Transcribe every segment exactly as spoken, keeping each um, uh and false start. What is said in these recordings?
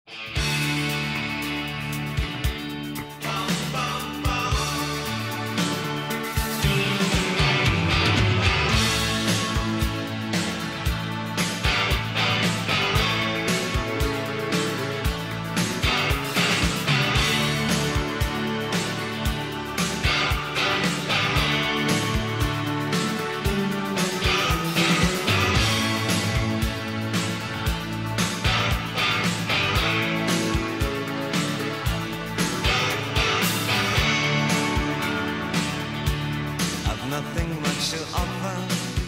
Nothing much to offer.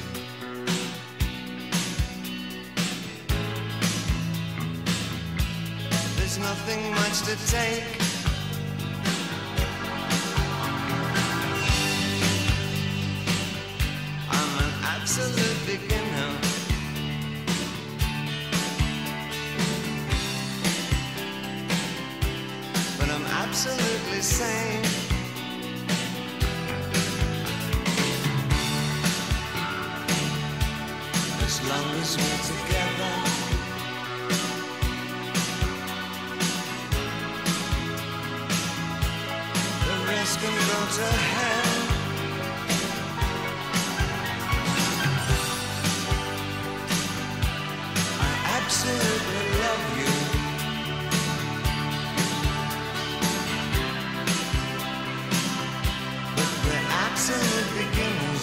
There's nothing much to take. I'm an absolute beginner. But I'm absolutely sane. As long as we're together, the rest can go to hell. I absolutely love you. But we're absolute beginners.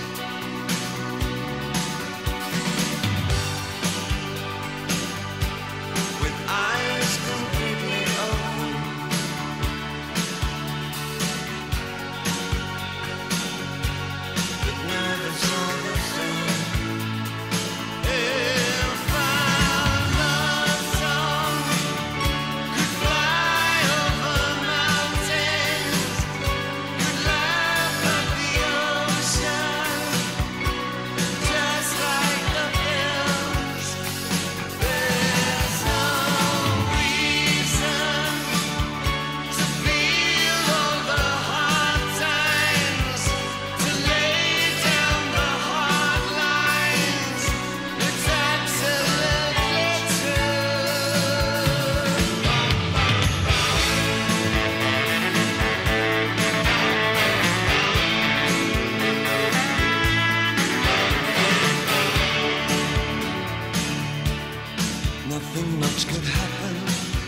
Nothing much could happen.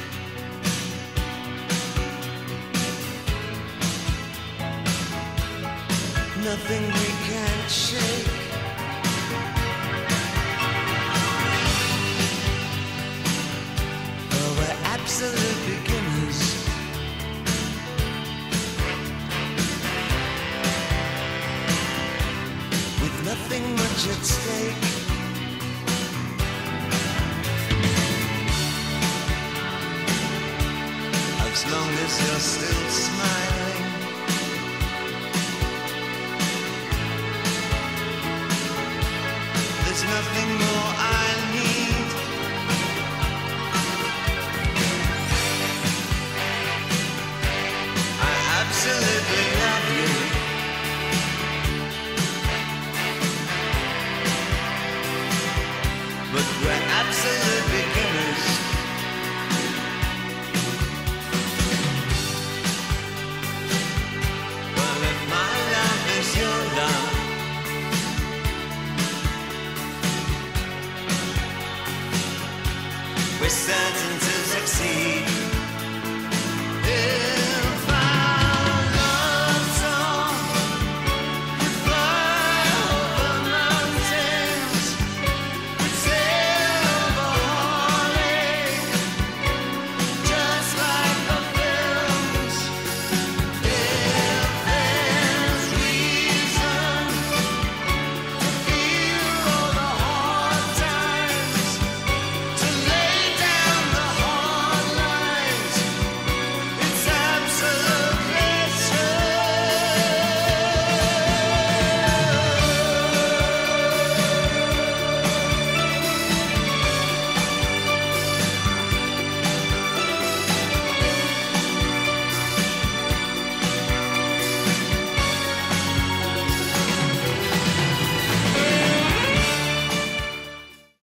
Nothing we can't shake. Oh, we're absolute beginners. With nothing much at stake. As long as you're still smiling, there's nothing more I need. I absolutely love you. But we're absolute beginners. We're certain to succeed.